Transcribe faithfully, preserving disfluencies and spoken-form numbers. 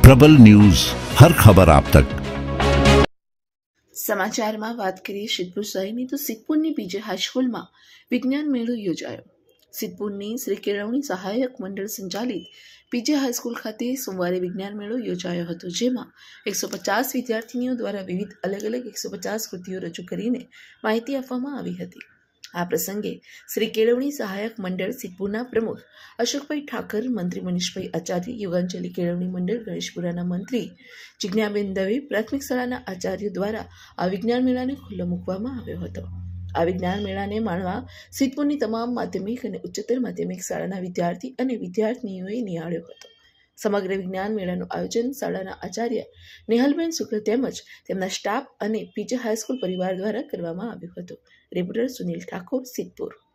પ્રબલ news, હર ખબર આપ તક। સમાચારમાં વાત કરીએ સિદ્ધપુર શહેરની તો સિદ્ધપુરની પીજે હાઈસ્કૂલમાં વિજ્ઞાન મેળો યોજાયો। સિદ્ધપુરની શ્રી કેળવણી સહાયક મંડળ સંચાલિત પીજે હાઈસ્કૂલ ખાતે સોમવારે વિજ્ઞાન મેળો યોજાયો હતો, જેમાં એકસો પચાસ વિદ્યાર્થીનીઓ દ્વારા વિવિધ અલગ અલગ એકસો પચાસ કૃતિઓ રજૂ કરીને માહિતી આપવામાં આવી હતી। આ પ્રસંગે શ્રી કેળવણી સહાયક મંડળ સિદ્ધપુરના પ્રમુખ અશોકભાઈ ઠાકર, મંત્રી મનીષભાઈ આચાર્ય, યુગાંજલિ કેળવણી મંડળ ગણેશપુરાના મંત્રી જિજ્ઞાબેન દવે, પ્રાથમિક શાળાના આચાર્યો દ્વારા આ વિજ્ઞાન મેળાને ખુલ્લો મૂકવામાં આવ્યો હતો। આ વિજ્ઞાન મેળાને માણવા સિદ્ધપુરની તમામ માધ્યમિક અને ઉચ્ચતર માધ્યમિક શાળાના વિદ્યાર્થી અને વિદ્યાર્થીનીઓએ નિહાળ્યો હતો। સમગ્ર વિજ્ઞાન મેળાનું આયોજન શાળાના આચાર્ય નેહલબેન શુક્લ તેમજ તેમના સ્ટાફ અને પીજે હાઈસ્કૂલ પરિવાર દ્વારા કરવામાં આવ્યું હતું। રિપોર્ટર સુનિલ ઠાકોર, સિદ્ધપુર।